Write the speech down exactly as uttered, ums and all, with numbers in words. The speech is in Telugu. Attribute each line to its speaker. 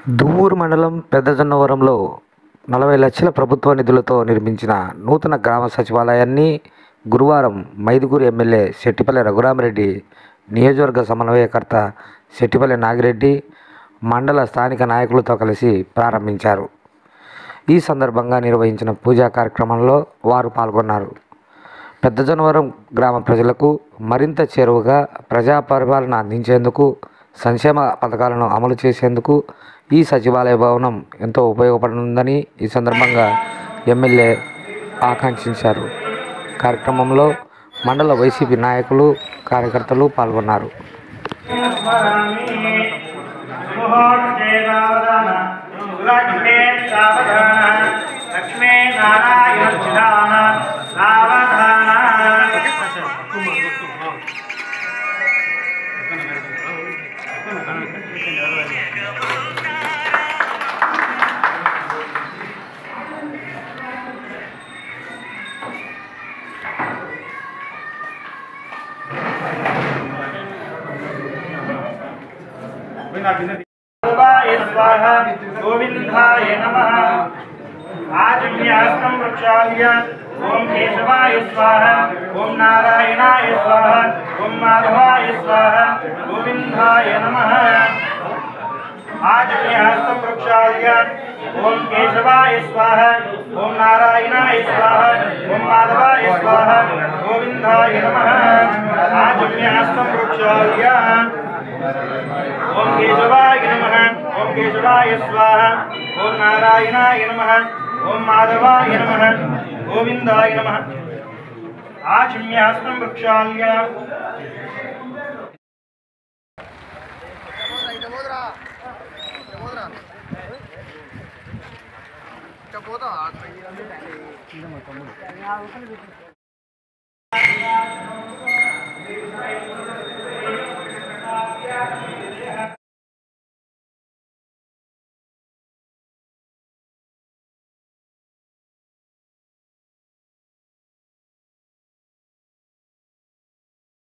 Speaker 1: దువ్వూరు మండలం పెద్దజొన్నవరంలో నలభై లక్షల ప్రభుత్వ నిధులతో నిర్మించిన నూతన గ్రామ సచివాలయాన్ని గురువారం మైదుకూరు ఎమ్మెల్యే శెట్టిపల్లె రఘురామరెడ్డి, నియోజకవర్గ సమన్వయకర్త శెట్టిపల్లె నాగిరెడ్డి, మండల స్థానిక నాయకులతో కలిసి ప్రారంభించారు. ఈ సందర్భంగా నిర్వహించిన పూజా కార్యక్రమంలో వారు పాల్గొన్నారు. పెద్దజొన్నవరం గ్రామ ప్రజలకు మరింత చేరువగా ప్రజా పరిపాలన అందించేందుకు, సంక్షేమ పథకాలను అమలు చేసేందుకు ఈ సచివాలయ భవనం ఎంతో ఉపయోగపడనుందని ఈ సందర్భంగా ఎమ్మెల్యే ఆకాంక్షించారు. కార్యక్రమంలో మండల వైసీపీ నాయకులు, కార్యకర్తలు పాల్గొన్నారు.
Speaker 2: गोविंदाय नमः। आजन्यास्तं प्रक्षाल्य ओम केशवाय स्वाहा, ओम नारायणाय स्वाहा, ओम माधवाय स्वाहा, गोविंदाय नमः। आजन्यास्तं प्रक्षाल्य ओम केशवाय स्वाहा, ओम नारायणाय स्वाहा, ओम माधवाय स्वाहा, गोविंदाय नमः। आजन्यास्तं प्रक्षाल्य ओम केशवाय नमः, ओम केशवाय स्वाहा, ओम नारायणाय नमः, ओम माधवाय नमः, गोविंदाय नमः। आचम्यास्तं वृक्षाल्य